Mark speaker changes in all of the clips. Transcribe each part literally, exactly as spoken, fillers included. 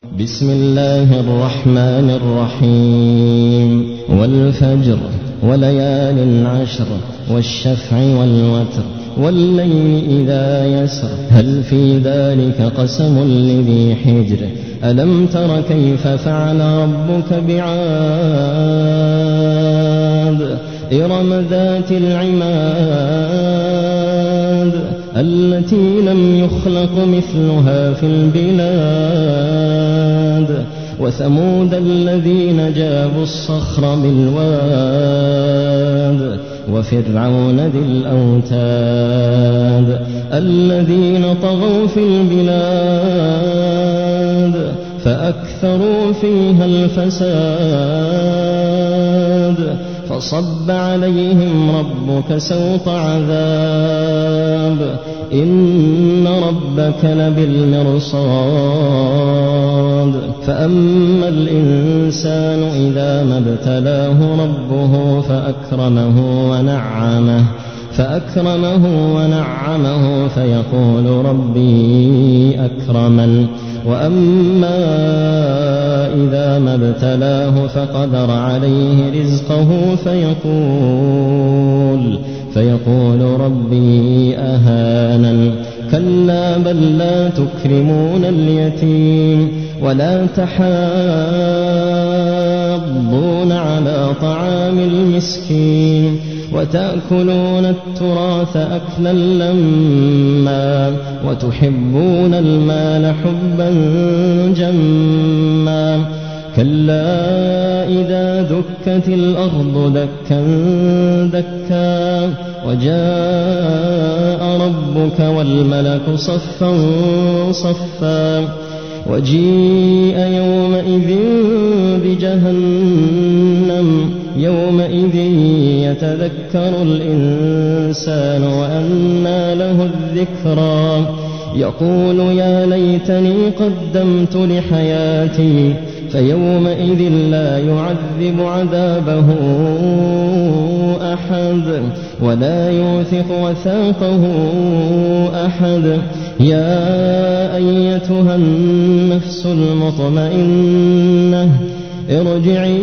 Speaker 1: بسم الله الرحمن الرحيم والفجر وليال عشر والشفع والوتر والليل إذا يسر هل في ذلك قسم لذي حجر ألم تر كيف فعل ربك بعاد إرم ذات العماد التي لم يخلق مثلها في البلاد وثمود الذين جابوا الصخر بالواد وفرعون ذي الأوتاد الذين طغوا في البلاد فأكثروا فيها الفساد فصب عليهم ربك سوط عذاب إن ربك لبالمرصاد فأما الإنسان إذا ما ابتلاه ربه فأكرمه ونعمه فأكرمه ونعمه فيقول ربي أكرمن وأما إذا ما ابتلاه فقدر عليه رزقه فيقول فيقول ربي أهانن كلا بل لا تكرمون اليتيم ولا تحاضون على طعام المسكين وتأكلون التراث أكلا لما وتحبون المال حبا جما كلا إذا دكت الأرض دكا دكا وجاء ربك والملك صفا صفا وجيء يومئذ بجهنم يومئذ يتذكر الإنسان وأنى له الذكرى يقول يا ليتني قدمت لحياتي فيومئذ لا يعذب عذابه أحد ولا يوثق وثاقه أحد يا أيتها النفس المطمئنة ارجعي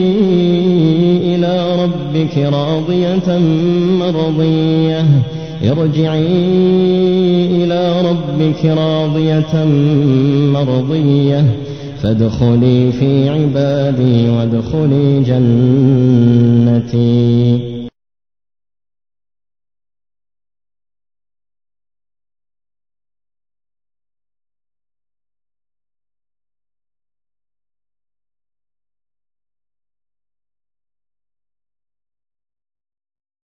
Speaker 1: إلى ربك راضية مرضية ارجعي إلى ربك راضية مرضية فادخلي في عبادي وادخلي جنتي.